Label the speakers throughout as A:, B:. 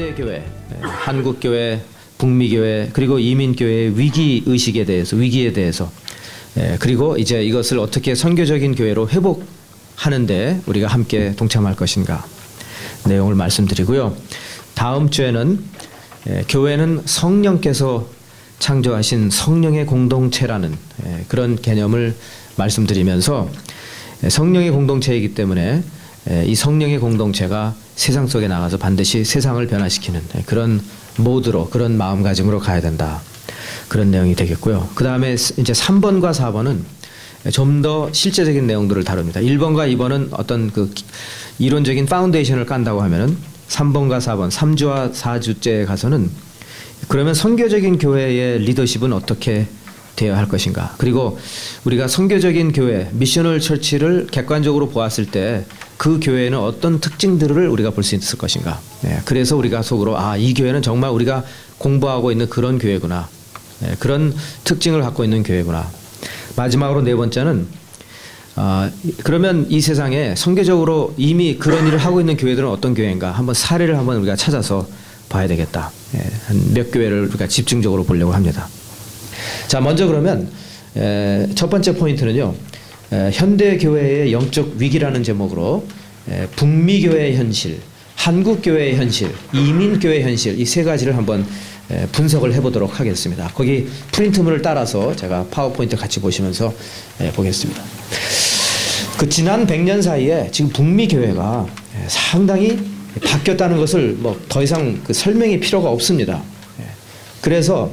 A: 현대교회, 한국교회, 북미교회 그리고 이민교회의 위기에 대해서 그리고 이제 이것을 어떻게 선교적인 교회로 회복하는데 우리가 함께 동참할 것인가 내용을 말씀드리고요. 다음 주에는 교회는 성령께서 창조하신 성령의 공동체라는 그런 개념을 말씀드리면서 성령의 공동체이기 때문에 이 성령의 공동체가 세상 속에 나가서 반드시 세상을 변화시키는 그런 모드로, 그런 마음가짐으로 가야 된다. 그런 내용이 되겠고요. 그 다음에 이제 3번과 4번은 좀 더 실제적인 내용들을 다룹니다. 1번과 2번은 어떤 그 이론적인 파운데이션을 깐다고 하면은 3번과 4번, 3주와 4주째에 가서는 그러면 선교적인 교회의 리더십은 어떻게 되어야 할 것인가. 그리고 우리가 선교적인 교회, 미셔널 처치를 객관적으로 보았을 때 그 교회에는 어떤 특징들을 우리가 볼 수 있을 것인가. 그래서 우리가 속으로 이 교회는 정말 우리가 공부하고 있는 그런 교회구나. 그런 특징을 갖고 있는 교회구나. 마지막으로 네 번째는 그러면 이 세상에 선교적으로 이미 그런 일을 하고 있는 교회들은 어떤 교회인가. 한번 사례를 한번 우리가 찾아서 봐야 되겠다. 한 몇 교회를 우리가 집중적으로 보려고 합니다. 자, 먼저 그러면 첫 번째 포인트는요. 현대교회의 영적 위기라는 제목으로 북미교회의 현실, 한국교회의 현실, 이민교회의 현실 이 세 가지를 한번 분석을 해보도록 하겠습니다. 거기 프린트물을 따라서 제가 파워포인트 같이 보시면서 보겠습니다. 그 지난 100년 사이에 지금 북미교회가 상당히 바뀌었다는 것을 뭐 더 이상 그 설명이 필요가 없습니다. 그래서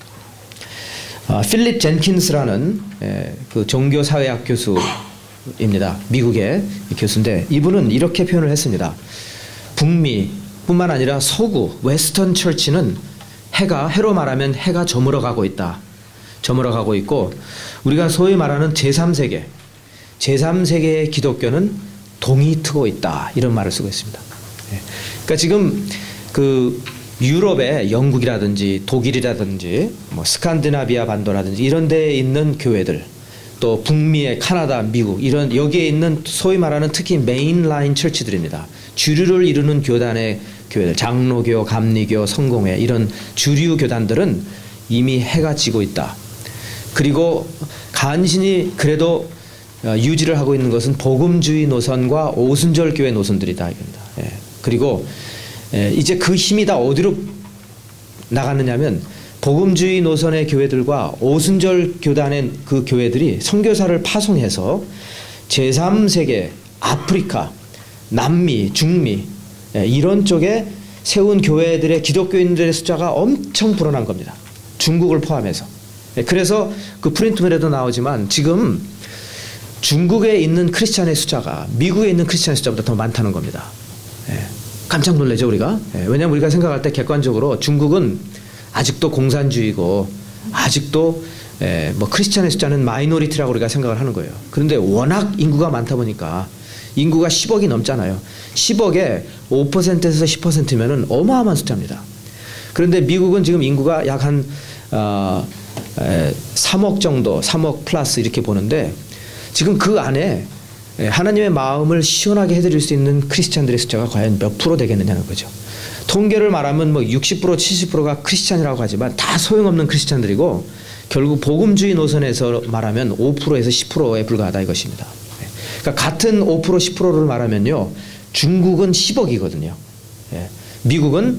A: 필립 젠킨스라는 그 종교사회학 교수입니다. 미국의 교수인데 이분은 이렇게 표현을 했습니다. 북미뿐만 아니라 서구 웨스턴 처치는 해로 말하면 해가 저물어 가고 있다. 저물어 가고 있고 우리가 소위 말하는 제3세계의 기독교는 동이 트고 있다. 이런 말을 쓰고 있습니다. 그러니까 지금 그 유럽의 영국이라든지 독일이라든지 뭐 스칸디나비아 반도라든지 이런 데에 있는 교회들 또 북미의 카나다, 미국 이런 여기에 있는 소위 말하는 특히 메인라인 처치들입니다. 주류를 이루는 교단의 교회들, 장로교, 감리교, 성공회 이런 주류 교단들은 이미 해가 지고 있다. 그리고 간신히 그래도 유지를 하고 있는 것은 복음주의 노선과 오순절 교회 노선들이다 이겁니다. 그리고 이제 그 힘이 다 어디로 나갔느냐면 복음주의 노선의 교회들과 오순절 교단의 그 교회들이 선교사를 파송해서 제3세계, 아프리카, 남미, 중미 이런 쪽에 세운 교회들의 기독교인들의 숫자가 엄청 불어난 겁니다. 중국을 포함해서. 그래서 그 프린트물에도 나오지만 지금 중국에 있는 크리스찬의 숫자가 미국에 있는 크리스찬의 숫자보다 더 많다는 겁니다. 깜짝 놀라죠 우리가. 왜냐하면 우리가 생각할 때 객관적으로 중국은 아직도 공산주의고 아직도 뭐 크리스찬의 숫자는 마이너리티라고 우리가 생각을 하는 거예요. 그런데 워낙 인구가 많다 보니까 인구가 10억이 넘잖아요. 10억에 5%에서 10%면은 어마어마한 숫자입니다. 그런데 미국은 지금 인구가 약 한 3억 정도, 3억 플러스 이렇게 보는데 지금 그 안에 하나님의 마음을 시원하게 해드릴 수 있는 크리스찬들의 숫자가 과연 몇 프로 되겠느냐는 거죠. 통계를 말하면 뭐 60%, 70%가 크리스찬이라고 하지만 다 소용없는 크리스찬들이고 결국 복음주의 노선에서 말하면 5%에서 10%에 불과하다 이것입니다. 그러니까 같은 5%, 10%를 말하면요. 중국은 10억이거든요. 미국은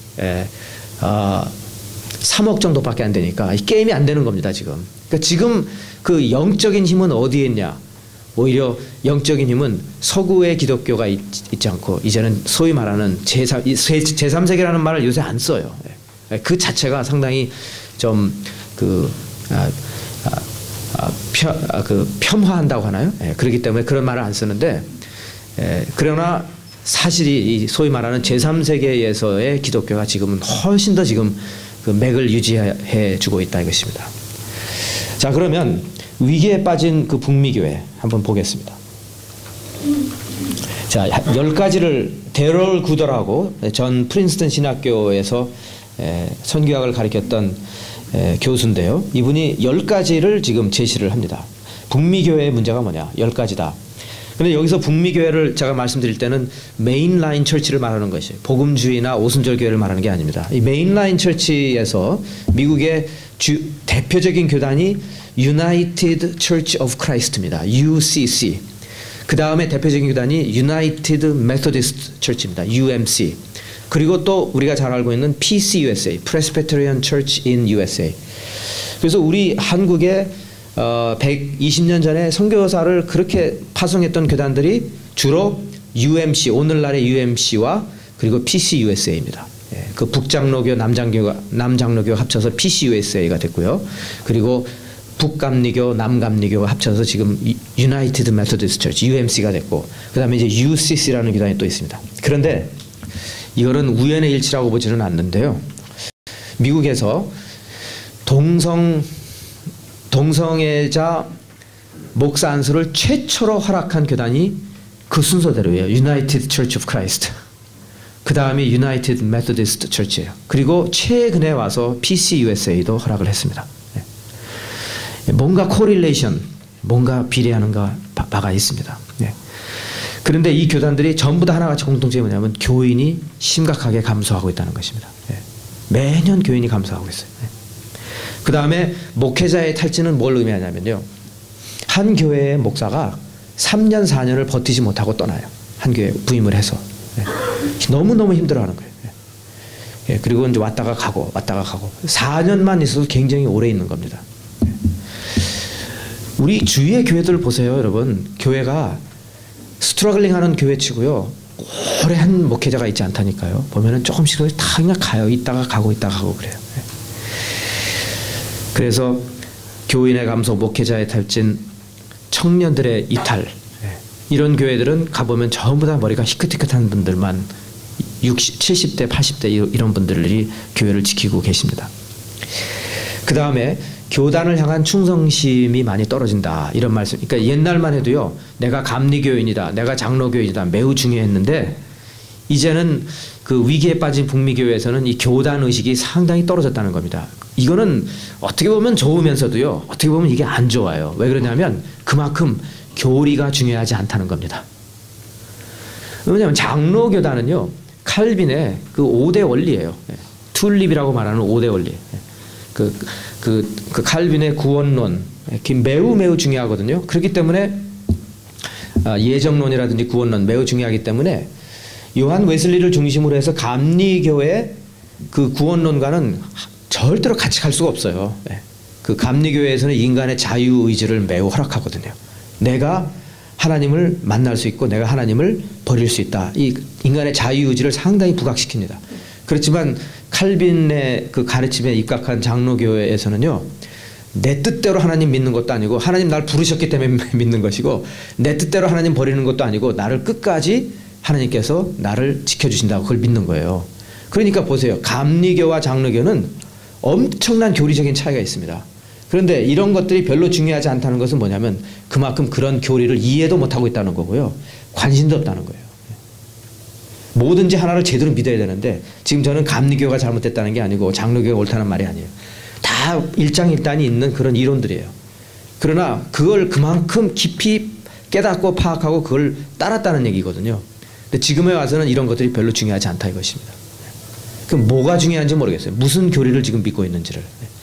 A: 3억 정도밖에 안 되니까 이 게임이 안 되는 겁니다, 지금. 그러니까 지금 그 영적인 힘은 어디에 있냐? 오히려 영적인 힘은 서구의 기독교가 있지 않고 이제는 소위 말하는 제3세계라는 말을 요새 안 써요. 그 자체가 상당히 좀 폄하한다고 하나요? 그렇기 때문에 그런 말을 안 쓰는데 그러나 사실이 이 소위 말하는 제3세계에서의 기독교가 지금은 훨씬 더 지금 그 맥을 유지해 주고 있다 이것입니다. 자, 그러면 위기에 빠진 그 북미교회 한번 보겠습니다. 자, 10가지를 데럴 구더라고 전 프린스턴 신학교에서 선교학을 가르쳤던 교수인데요. 이분이 10가지를 지금 제시를 합니다. 북미교회의 문제가 뭐냐? 10가지다. 근데 여기서 북미 교회를 제가 말씀드릴 때는 메인라인 처치를 말하는 것이에요. 복음주의나 오순절 교회를 말하는 게 아닙니다. 이 메인라인 처치에서 미국의 대표적인 교단이 United Church of Christ입니다. UCC. 그 다음에 대표적인 교단이 United Methodist Church입니다. UMC. 그리고 또 우리가 잘 알고 있는 PCUSA, Presbyterian Church in USA. 그래서 우리 한국에 120년 전에 선교사를 그렇게 파송했던 교단들이 주로 UMC, 오늘날의 UMC와 그리고 PCUSA입니다. 예, 그 북장로교, 남장로교 합쳐서 PCUSA가 됐고요. 그리고 북감리교, 남감리교가 합쳐서 지금 United Methodist Church, UMC가 됐고, 그 다음에 이제 UCC라는 교단이 또 있습니다. 그런데 이거는 우연의 일치라고 보지는 않는데요. 미국에서 동성애자 목사 안수를 최초로 허락한 교단이 그 순서대로예요. United Church of Christ. 그 다음이 United Methodist Church예요. 그리고 최근에 와서 PCUSA도 허락을 했습니다. 뭔가 코릴레이션, 뭔가 비례하는 바가 있습니다. 그런데 이 교단들이 전부 다 하나같이 공통점이 뭐냐면 교인이 심각하게 감소하고 있다는 것입니다. 매년 교인이 감소하고 있어요. 그 다음에 목회자의 탈진은 뭘 의미하냐면요. 한 교회의 목사가 3년, 4년을 버티지 못하고 떠나요. 한 교회에 부임을 해서. 너무너무 힘들어하는 거예요. 그리고 이제 왔다가 가고 4년만 있어도 굉장히 오래 있는 겁니다. 우리 주위의 교회들 보세요, 여러분. 교회가 스트러글링 하는 교회치고요. 오래 한 목회자가 있지 않다니까요. 보면은 조금씩 다 그냥 가요. 있다가 가고 그래요. 그래서 교인의 감소, 목회자의 탈진, 청년들의 이탈, 이런 교회들은 가보면 전부 다 머리가 희끗희끗한 분들만 60, 70대, 80대 이런 분들이 교회를 지키고 계십니다. 그 다음에 교단을 향한 충성심이 많이 떨어진다, 이런 말씀. 그러니까 옛날만 해도요, 내가 감리교인이다, 내가 장로교인이다, 매우 중요했는데 이제는 그 위기에 빠진 북미교회에서는 이 교단 의식이 상당히 떨어졌다는 겁니다. 이거는 어떻게 보면 좋으면서도요, 어떻게 보면 이게 안 좋아요. 왜 그러냐면 그만큼 교리가 중요하지 않다는 겁니다. 왜냐하면 장로교단은요, 칼빈의 그 5대 원리예요. 튤립이라고 말하는 5대 원리. 그 칼빈의 구원론 매우 중요하거든요. 그렇기 때문에 예정론이라든지 구원론 매우 중요하기 때문에 요한 웨슬리를 중심으로 해서 감리교회 그 구원론과는 절대로 같이 갈 수가 없어요. 그 감리교회에서는 인간의 자유의지를 매우 허락하거든요. 내가 하나님을 만날 수 있고 내가 하나님을 버릴 수 있다. 이 인간의 자유의지를 상당히 부각시킵니다. 그렇지만 칼빈의 그 가르침에 입각한 장로교회에서는요, 내 뜻대로 하나님 믿는 것도 아니고 하나님 날 부르셨기 때문에 믿는 것이고 내 뜻대로 하나님 버리는 것도 아니고 나를 끝까지 하나님께서 나를 지켜주신다고 그걸 믿는 거예요. 그러니까 보세요. 감리교와 장로교는 엄청난 교리적인 차이가 있습니다. 그런데 이런 것들이 별로 중요하지 않다는 것은 뭐냐면 그만큼 그런 교리를 이해도 못하고 있다는 거고요. 관심도 없다는 거예요. 뭐든지 하나를 제대로 믿어야 되는데 지금 저는 감리교가 잘못됐다는 게 아니고 장로교가 옳다는 말이 아니에요. 다 일장일단이 있는 그런 이론들이에요. 그러나 그걸 그만큼 깊이 깨닫고 파악하고 그걸 따랐다는 얘기거든요. 근데 지금에 와서는 이런 것들이 별로 중요하지 않다 이것입니다. 그럼 뭐가 중요한지 모르겠어요. 무슨 교리를 지금 믿고 있는지를.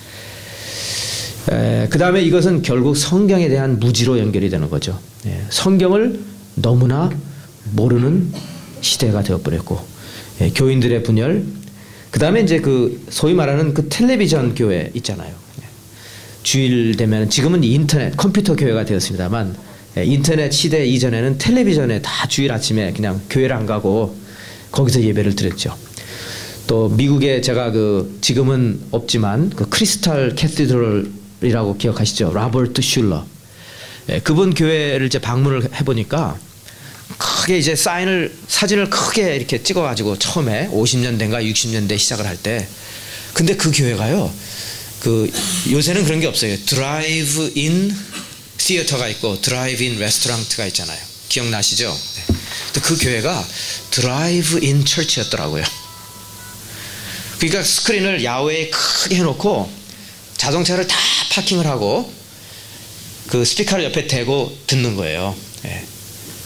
A: 그 다음에 이것은 결국 성경에 대한 무지로 연결이 되는 거죠. 성경을 너무나 모르는 시대가 되어버렸고, 교인들의 분열, 그 다음에 이제 그 소위 말하는 그 텔레비전 교회 있잖아요. 주일 되면 지금은 인터넷, 컴퓨터 교회가 되었습니다만 인터넷 시대 이전에는 텔레비전에 다 주일 아침에 그냥 교회를 안 가고 거기서 예배를 드렸죠. 또 미국에 제가 그 지금은 없지만 그 크리스탈 캐시드럴이라고 기억하시죠? 로버트 슐러. 그분 교회를 이제 방문을 해보니까 크게 이제 사진을 크게 이렇게 찍어가지고 처음에 50년대인가 60년대 시작을 할 때, 근데 그 교회가요, 그 요새는 그런 게 없어요. 드라이브인 시어터가 있고 드라이브인 레스토랑트가 있잖아요. 기억나시죠? 근데 그 교회가 드라이브인 처치였더라고요. 그러니까 스크린을 야외에 크게 해놓고 자동차를 다 파킹을 하고 그 스피커를 옆에 대고 듣는 거예요.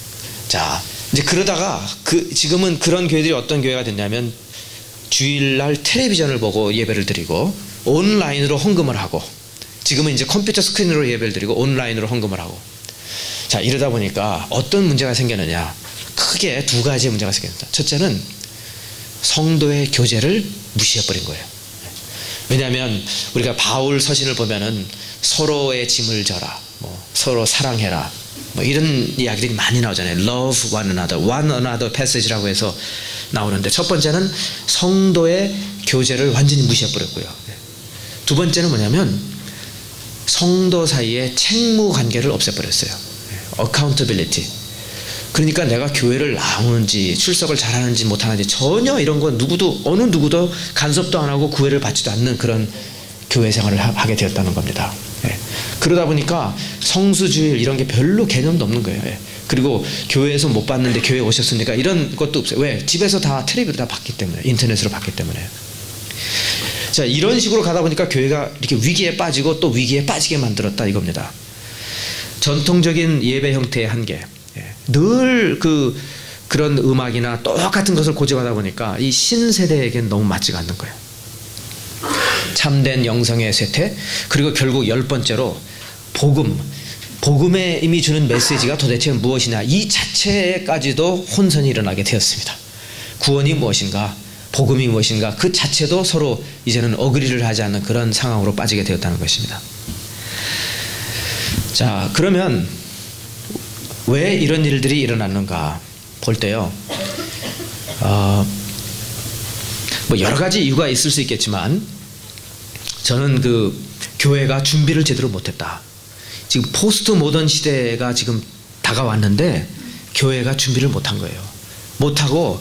A: 자, 이제 그러다가 지금은 그런 교회들이 어떤 교회가 됐냐면 주일날 텔레비전을 보고 예배를 드리고 온라인으로 헌금을 하고, 지금은 이제 컴퓨터 스크린으로 예배를 드리고 온라인으로 헌금을 하고. 자, 이러다 보니까 어떤 문제가 생겼느냐, 크게 두 가지 문제가 생겼다. 첫째는 성도의 교제를 무시해버린 거예요. 왜냐하면 우리가 바울 서신을 보면은 서로의 짐을 져라, 서로 사랑해라, 이런 이야기들이 많이 나오잖아요. Love one another passage라고 해서 나오는데, 첫 번째는 성도의 교제를 완전히 무시해버렸고요. 두 번째는 뭐냐면 성도 사이에 책무 관계를 없애버렸어요. accountability. 그러니까 내가 교회를 나오는지 출석을 잘하는지 못하는지 전혀 이런 거 어느 누구도 간섭도 안 하고 구애를 받지도 않는 그런 교회 생활을 하게 되었다는 겁니다. 그러다 보니까 성수주일 이런 게 별로 개념도 없는 거예요. 그리고 교회에서 못 봤는데 교회 오셨으니까 이런 것도 없어요. 왜? 집에서 다 텔레비로 다 봤기 때문에, 인터넷으로 봤기 때문에. 자, 이런 식으로 가다 보니까 교회가 이렇게 위기에 빠지고 또 위기에 빠지게 만들었다 이겁니다. 전통적인 예배 형태의 한계, 늘 그런 음악이나 똑같은 것을 고집하다 보니까 이 신세대에겐 너무 맞지가 않는 거예요. 참된 영성의 쇠퇴, 그리고 결국 10번째로 복음에 이미 주는 메시지가 도대체 무엇이냐, 이 자체까지도 혼선이 일어나게 되었습니다. 구원이 무엇인가, 복음이 무엇인가, 그 자체도 서로 이제는 어그리를 하지 않는 그런 상황으로 빠지게 되었다는 것입니다. 자, 그러면 왜 이런 일들이 일어났는가 볼 때요, 여러 가지 이유가 있을 수 있겠지만 저는 교회가 준비를 제대로 못했다. 지금 포스트 모던 시대가 지금 다가왔는데 교회가 준비를 못한 거예요. 못하고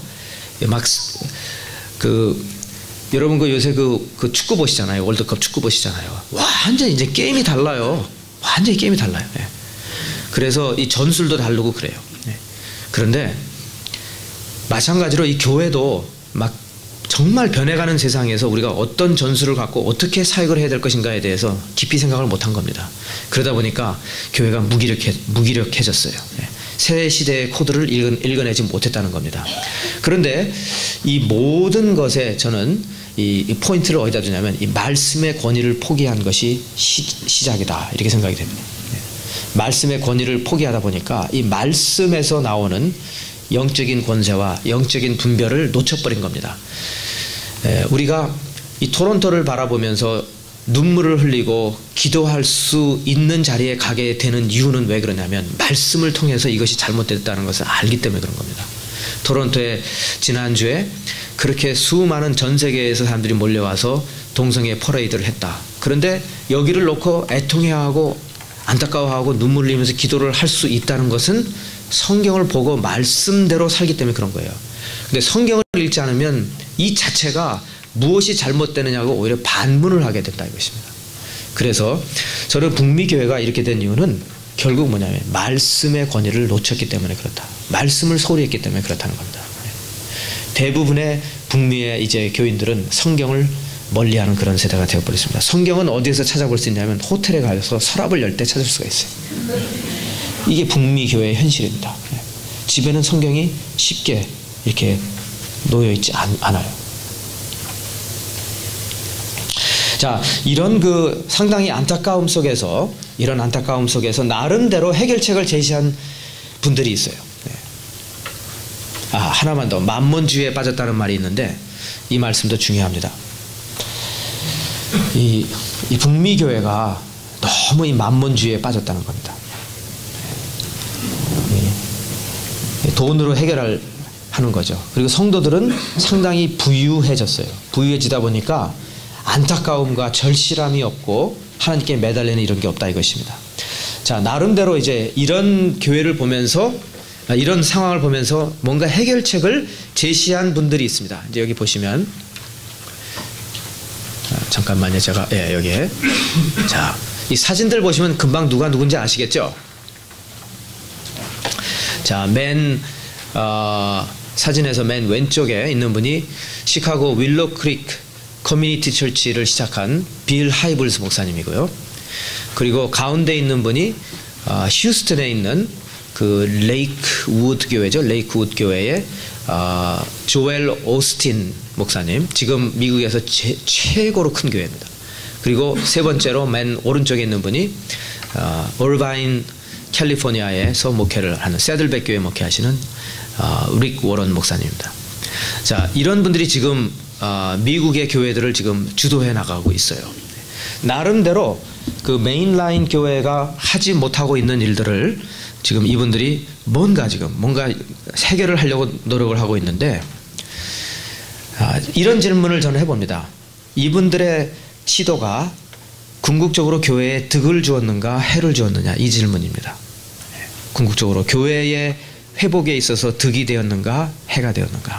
A: 여러분 요새 축구 보시잖아요. 월드컵 축구 보시잖아요. 완전 이제 게임이 달라요. 완전히 게임이 달라요. 그래서 이 전술도 다르고 그래요. 그런데 마찬가지로 이 교회도 정말 변해가는 세상에서 우리가 어떤 전술을 갖고 어떻게 사역을 해야 될 것인가에 대해서 깊이 생각을 못한 겁니다. 그러다 보니까 교회가 무기력해졌어요. 새 시대의 코드를 읽어내지 못했다는 겁니다. 그런데 이 모든 것에 저는 이 포인트를 어디다 두냐면 이 말씀의 권위를 포기한 것이 시작이다, 이렇게 생각이 됩니다. 말씀의 권위를 포기하다 보니까 이 말씀에서 나오는 영적인 권세와 영적인 분별을 놓쳐버린 겁니다. 우리가 이 토론토를 바라보면서 눈물을 흘리고 기도할 수 있는 자리에 가게 되는 이유는 왜 그러냐면 말씀을 통해서 이것이 잘못됐다는 것을 알기 때문에 그런 겁니다. 토론토에 지난주에 그렇게 수많은 전 세계에서 사람들이 몰려와서 동성애 퍼레이드를 했다. 그런데 여기를 놓고 애통해하고 안타까워하고 눈물 흘리면서 기도를 할 수 있다는 것은 성경을 보고 말씀대로 살기 때문에 그런 거예요. 근데 성경을 읽지 않으면 이 자체가 무엇이 잘못되느냐고 오히려 반문을 하게 된다 이것입니다. 그래서 저는 북미교회가 이렇게 된 이유는 결국 뭐냐면 말씀의 권위를 놓쳤기 때문에 그렇다. 말씀을 소홀히 했기 때문에 그렇다는 겁니다. 대부분의 북미의 이제 교인들은 성경을 멀리하는 그런 세대가 되어버렸습니다. 성경은 어디에서 찾아볼 수 있냐면 호텔에 가서 서랍을 열 때 찾을 수가 있어요. 이게 북미 교회의 현실입니다. 집에는 성경이 쉽게 이렇게 놓여 있지 않아요. 자, 이런 상당히 안타까움 속에서 나름대로 해결책을 제시한 분들이 있어요. 하나만 더, 만몬주의에 빠졌다는 말이 있는데 이 말씀도 중요합니다. 이 북미 교회가 너무 이 만몬주의에 빠졌다는 겁니다. 돈으로 하는 거죠. 그리고 성도들은 상당히 부유해졌어요. 부유해지다 보니까 안타까움과 절실함이 없고 하나님께 매달리는 이런 게 없다 이것입니다. 자, 나름대로 이제 이런 교회를 보면서, 이런 상황을 보면서 뭔가 해결책을 제시한 분들이 있습니다. 이제 여기 보시면, 잠깐만요. 제가 여기에, 자, 이 사진들 보시면 금방 누가 누군지 아시겠죠? 자, 사진에서 맨 왼쪽에 있는 분이 시카고 윌로 크릭 커뮤니티 철치를 시작한 빌 하이블스 목사님이고요. 그리고 가운데 있는 분이 휴스턴에 있는 그 레이크우드 교회죠. 레이크우드 교회의 조엘 오스틴 목사님, 지금 미국에서 최고로 큰 교회입니다. 그리고 세 번째로 맨 오른쪽에 있는 분이 얼바인 캘리포니아에서 목회를 하는 세들백 교회 목회하시는 릭 워런 목사님입니다. 자, 이런 분들이 지금 미국의 교회들을 지금 주도해 나가고 있어요. 나름대로 그 메인라인 교회가 하지 못하고 있는 일들을 지금 이분들이 뭔가 해결을 하려고 노력을 하고 있는데, 이런 질문을 저는 해봅니다. 이분들의 시도가 궁극적으로 교회에 득을 주었는가 해를 주었느냐, 이 질문입니다. 궁극적으로 교회의 회복에 있어서 득이 되었는가 해가 되었는가.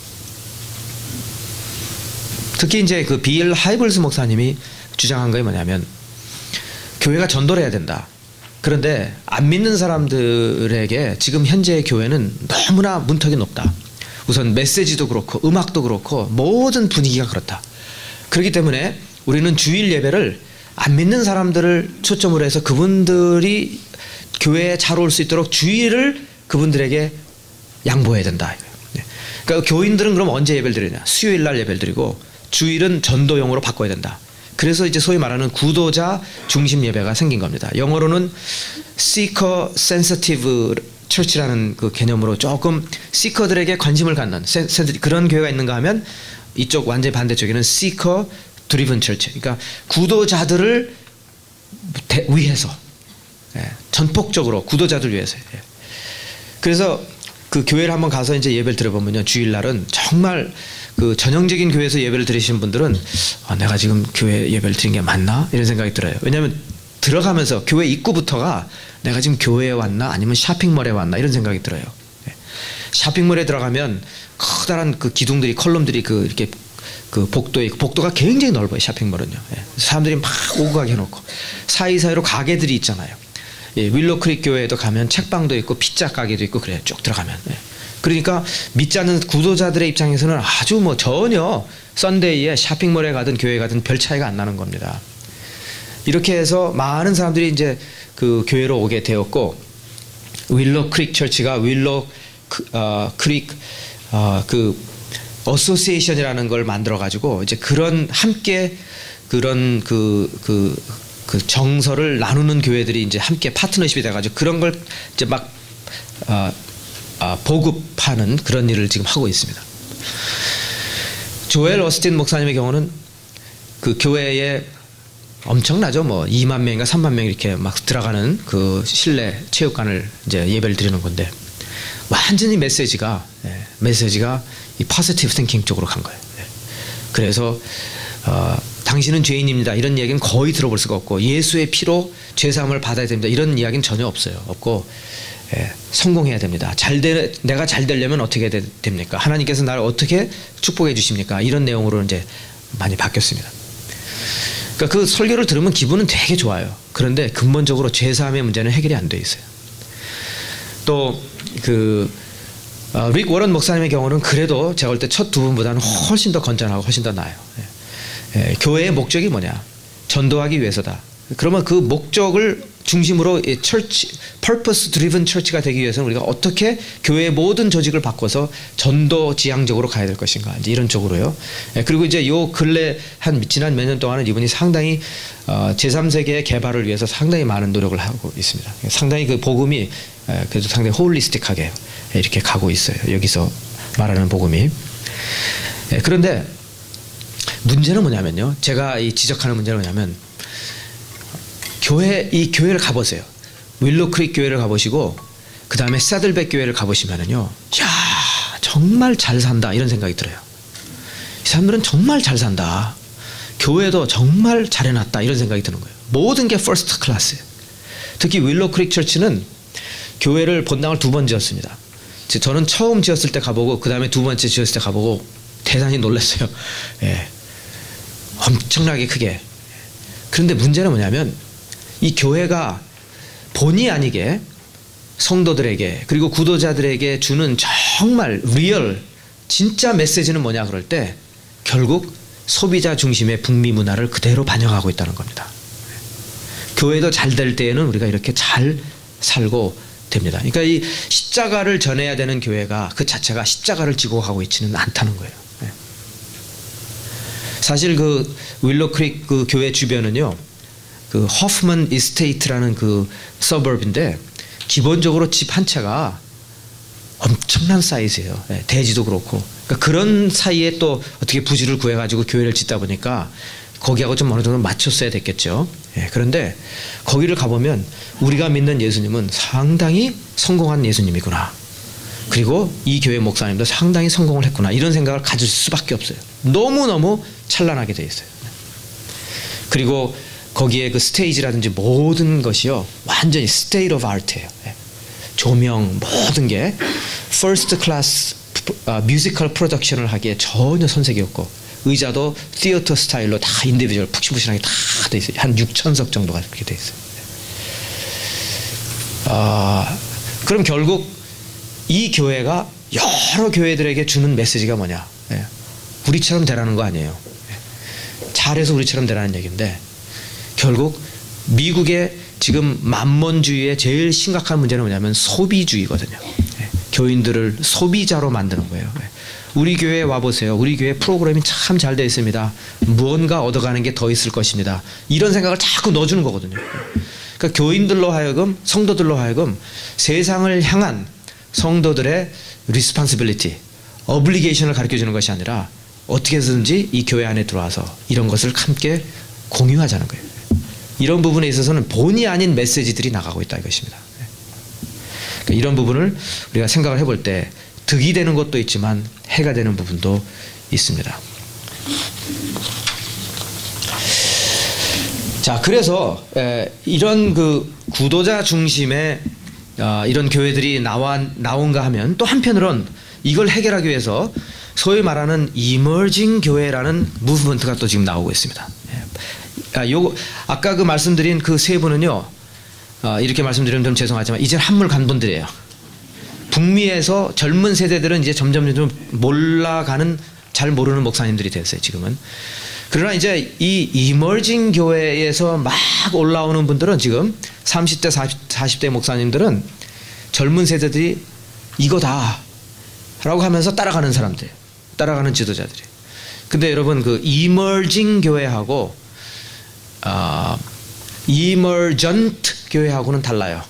A: 특히 이제 그 빌 하이블스 목사님이 주장한 게 뭐냐면, 교회가 전도를 해야 된다. 그런데 안 믿는 사람들에게 지금 현재의 교회는 너무나 문턱이 높다. 우선 메시지도 그렇고 음악도 그렇고 모든 분위기가 그렇다. 그렇기 때문에 우리는 주일 예배를 안 믿는 사람들을 초점으로 해서 그분들이 교회에 잘 올 수 있도록 주일을 그분들에게 양보해야 된다. 그러니까 교인들은 그럼 언제 예배를 드리냐? 수요일 날 예배를 드리고 주일은 전도용으로 바꿔야 된다. 그래서 이제 소위 말하는 구도자 중심 예배가 생긴 겁니다. 영어로는 seeker sensitive church라는 그 개념으로 조금 seeker들에게 관심을 갖는 그런 교회가 있는가 하면, 이쪽 완전히 반대쪽에는 seeker driven church, 그러니까 구도자들을 위해서, 전폭적으로 구도자들 위해서. 그래서 그 교회를 한번 가서 이제 예배를 들어보면요, 주일날은 정말 그 전형적인 교회에서 예배를 드리시는 분들은 내가 지금 교회 예배를 드린 게 맞나? 이런 생각이 들어요. 왜냐하면 들어가면서 교회 입구부터가 내가 지금 교회에 왔나 아니면 쇼핑몰에 왔나 이런 생각이 들어요. 쇼핑몰에 들어가면 커다란 그 기둥들이, 컬럼들이 그 이렇게 그 복도에 있고, 복도가 굉장히 넓어요. 쇼핑몰은요. 사람들이 막 오고 가게 해놓고 사이사이로 가게들이 있잖아요. 윌로우 크릭 교회에도 가면 책방도 있고 피자 가게도 있고 그래요. 쭉 들어가면. 그러니까 믿지 않는 구도자들의 입장에서는 아주 뭐 전혀 썬데이에 쇼핑몰에 가든 교회에 가든 별 차이가 안 나는 겁니다. 이렇게 해서 많은 사람들이 이제 그 교회로 오게 되었고, 윌로우 크릭 처치가 윌로우 크릭 그 어소시에이션이라는 걸 만들어 가지고 이제 그런 함께 그런 그 정서를 나누는 교회들이 이제 함께 파트너십이 돼 가지고 그런 걸 이제 막 보급하는 그런 일을 지금 하고 있습니다. 조엘 오스틴 목사님의 경우는 그 교회에 엄청나죠. 뭐 2만 명인가 3만 명 이렇게 막 들어가는 그 실내 체육관을 이제 예배를 드리는 건데, 완전히 메시지가 이 포지티브 띵킹 쪽으로 간 거예요. 그래서 당신은 죄인입니다, 이런 이야기는 거의 들어볼 수가 없고, 예수의 피로 죄사함을 받아야 됩니다, 이런 이야기는 전혀 없고, 성공해야 됩니다. 내가 잘 되려면 어떻게 됩니까? 하나님께서 나를 어떻게 축복해 주십니까? 이런 내용으로 이제 많이 바뀌었습니다. 그러니까 그 설교를 들으면 기분은 되게 좋아요. 그런데 근본적으로 죄사함의 문제는 해결이 안 돼 있어요. 또 릭 워런 목사님의 경우는 그래도 제가 볼 때 첫 두 분보다는 훨씬 더 건전하고 훨씬 더 나아요. 교회의 목적이 뭐냐? 전도하기 위해서다. 그러면 그 목적을 중심으로 purpose driven church가 되기 위해서는 우리가 어떻게 교회의 모든 조직을 바꿔서 전도 지향적으로 가야 될 것인가, 이제 이런 쪽으로요. 그리고 이제 요 근래 지난 몇 년 동안은 이분이 상당히 제3세계의 개발을 위해서 상당히 많은 노력을 하고 있습니다. 상당히 그 복음이 그래도 상당히 홀리스틱하게 이렇게 가고 있어요. 여기서 말하는 복음이. 그런데 문제는 뭐냐면요, 제가 지적하는 문제는 뭐냐면, 이 교회를 가보세요. 윌로우 크릭 교회를 가보시고 그 다음에 사들백 교회를 가보시면은요, 야, 정말 잘 산다 이런 생각이 들어요. 이 사람들은 정말 잘 산다, 교회도 정말 잘 해놨다 이런 생각이 드는 거예요. 모든 게 퍼스트 클래스예요. 특히 윌로우 크릭 처치는 교회를 본당을 2번 지었습니다. 저는 처음 지었을 때 가보고 그 다음에 2번째 지었을 때 가보고 대단히 놀랐어요. 엄청나게 크게. 그런데 문제는 뭐냐면, 이 교회가 본의 아니게 성도들에게 그리고 구도자들에게 주는 정말 리얼 진짜 메시지는 뭐냐 그럴 때 결국 소비자 중심의 북미 문화를 그대로 반영하고 있다는 겁니다. 교회도 잘 될 때에는 우리가 이렇게 잘 살고 됩니다. 그러니까 이 십자가를 전해야 되는 교회가 그 자체가 십자가를 지고 가고 있지는 않다는 거예요. 네. 사실 그 윌로 크릭 그 교회 주변은요, 그 허프먼 이스테이트라는 그 서버브인데 기본적으로 집 한 채가 엄청난 사이즈예요. 네, 대지도 그렇고. 그러니까 그런 사이에 또 어떻게 부지를 구해가지고 교회를 짓다 보니까 거기하고 좀 어느 정도 맞췄어야 됐겠죠. 예, 그런데 거기를 가보면 우리가 믿는 예수님은 상당히 성공한 예수님이구나. 그리고 이 교회 목사님도 상당히 성공을 했구나. 이런 생각을 가질 수밖에 없어요. 너무너무 찬란하게 돼 있어요. 그리고 거기에 그 스테이지라든지 모든 것이요, 완전히 state of art예요. 예. 조명 모든 게 first class 뮤지컬 프로덕션을 하기에 전혀 손색이 없고, 의자도 티어터 스타일로 다 인디비주얼 푹신푹신하게 다 돼 있어요. 한 6,000석 정도가 그렇게 돼 있어요. 그럼 결국 이 교회가 여러 교회들에게 주는 메시지가 뭐냐? 예. 우리처럼 되라는 거 아니에요. 예. 잘해서 우리처럼 되라는 얘기인데, 결국 미국의 지금 만몬주의의 제일 심각한 문제는 뭐냐면 소비주의거든요. 예. 교인들을 소비자로 만드는 거예요. 예. 우리 교회에 와보세요. 우리 교회 프로그램이 참 잘 되어 있습니다. 무언가 얻어가는 게 더 있을 것입니다. 이런 생각을 자꾸 넣어주는 거거든요. 그러니까 교인들로 하여금, 성도들로 하여금 세상을 향한 성도들의 responsibility, obligation을 가르쳐주는 것이 아니라 어떻게 해서든지 이 교회 안에 들어와서 이런 것을 함께 공유하자는 거예요. 이런 부분에 있어서는 본의 아닌 메시지들이 나가고 있다 이것입니다. 그러니까 이런 부분을 우리가 생각을 해볼 때 득이 되는 것도 있지만 해가 되는 부분도 있습니다. 자, 그래서 이런 그 구도자 중심의 이런 교회들이 나온가 하면, 또 한편으론 이걸 해결하기 위해서 소위 말하는 이머징 교회라는 무브먼트가 또 지금 나오고 있습니다. 아까 그 말씀드린 그 세 분은요, 이렇게 말씀드리면 좀 죄송하지만 이제 한물 간 분들이에요. 북미에서 젊은 세대들은 이제 점점 몰라가는, 잘 모르는 목사님들이 됐어요, 지금은. 그러나 이제 이 이머징 교회에서 막 올라오는 분들은 지금 30대, 40대 목사님들은 젊은 세대들이 이거다 라고 하면서 따라가는 사람들, 따라가는 지도자들이. 근데 여러분, 그 이머징 교회하고 이머전트 교회하고는 달라요.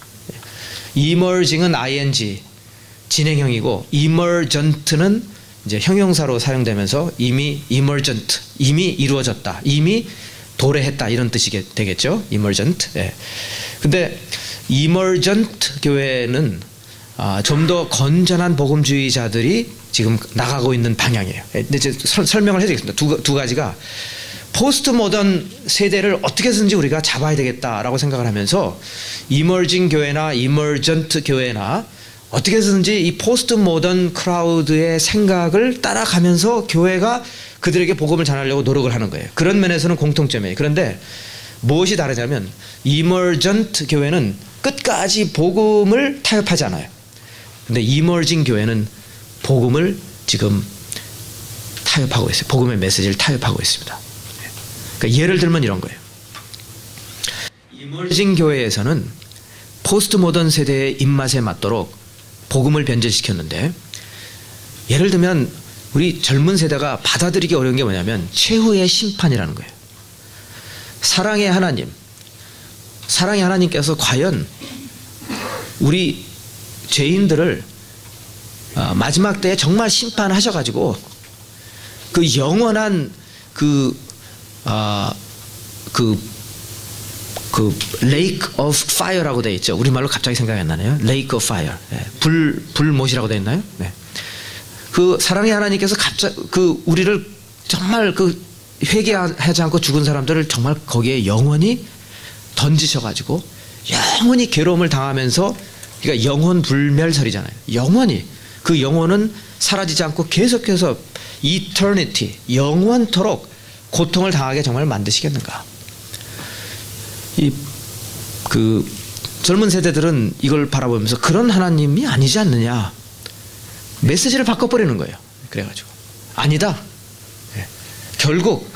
A: 이머징은 ing, 진행형이고, 이머전트는 이제 형용사로 사용되면서 이미 emergent, 이미 이루어졌다, 이미 도래했다, 이런 뜻이 되겠죠. emergent. 예. 근데 emergent 교회는 좀 더 건전한 복음주의자들이 지금 나가고 있는 방향이에요. 근데 이제 설명을 해드리겠습니다. 두 가지가, 포스트 모던 세대를 어떻게 해서든지 우리가 잡아야 되겠다라고 생각을 하면서 이머징 교회나 이머전트 교회나 어떻게 해서든지 이 포스트 모던 크라우드의 생각을 따라가면서 교회가 그들에게 복음을 전하려고 노력을 하는 거예요. 그런 면에서는 공통점이에요. 그런데 무엇이 다르냐면, 이머전트 교회는 끝까지 복음을 타협하지 않아요. 근데 이머징 교회는 복음을 지금 타협하고 있어요. 복음의 메시지를 타협하고 있습니다. 그러니까 예를 들면 이런 거예요. 이머징 교회에서는 포스트 모던 세대의 입맛에 맞도록 복음을 변질시켰는데, 예를 들면 우리 젊은 세대가 받아들이기 어려운 게 뭐냐면 최후의 심판이라는 거예요. 사랑의 하나님께서 과연 우리 죄인들을 마지막 때에 정말 심판하셔가지고 그 영원한 Lake of Fire라고 되어 있죠. 우리말로 갑자기 생각이 안 나네요. Lake of Fire. 네. 불못이라고 되어 있나요? 네. 그 사랑의 하나님께서 우리를 정말 회개하지 않고 죽은 사람들을 정말 거기에 영원히 던지셔가지고 영원히 괴로움을 당하면서, 그러니까 영혼 불멸설이잖아요. 영원히 그 영혼은 사라지지 않고 계속해서 eternity, 영원토록 고통을 당하게 정말 만드시겠는가? 젊은 세대들은 이걸 바라보면서 그런 하나님이 아니지 않느냐, 메시지를 바꿔버리는 거예요. 그래가지고 아니다. 결국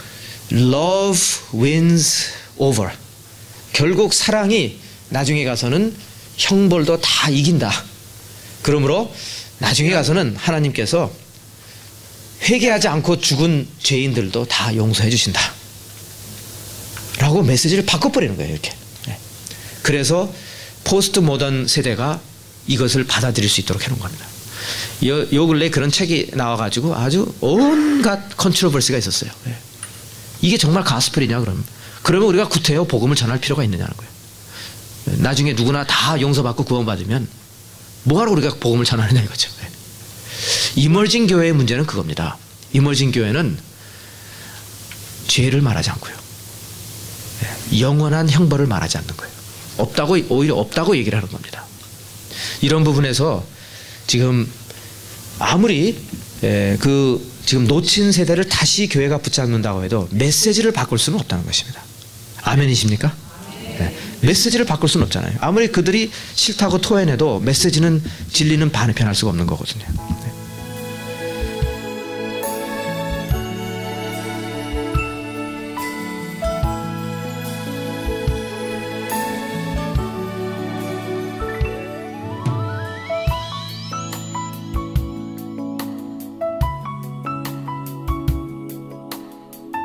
A: love wins over. 결국 사랑이 나중에 가서는 형벌도 다 이긴다. 그러므로 나중에 가서는 하나님께서 회개하지 않고 죽은 죄인들도 다 용서해 주신다. 라고 메시지를 바꿔버리는 거예요. 이렇게. 그래서 포스트 모던 세대가 이것을 받아들일 수 있도록 해놓은 겁니다. 요 근래 그런 책이 나와가지고 아주 온갖 컨트로버시가 있었어요. 이게 정말 가스펠이냐 그러면 우리가 구태여 복음을 전할 필요가 있느냐는 거예요. 나중에 누구나 다 용서받고 구원받으면 뭐하러 우리가 복음을 전하느냐 이거죠. 이머징 교회의 문제는 그겁니다. 이머징 교회는 죄를 말하지 않고요, 영원한 형벌을 말하지 않는 거예요. 오히려 없다고 얘기를 하는 겁니다. 이런 부분에서 지금 아무리 지금 놓친 세대를 다시 교회가 붙잡는다고 해도 메시지를 바꿀 수는 없다는 것입니다. 아멘이십니까? 메시지를 바꿀 수는 없잖아요. 아무리 그들이 싫다고 토해내도 메시지는 진리는 변할 수가 없는 거거든요.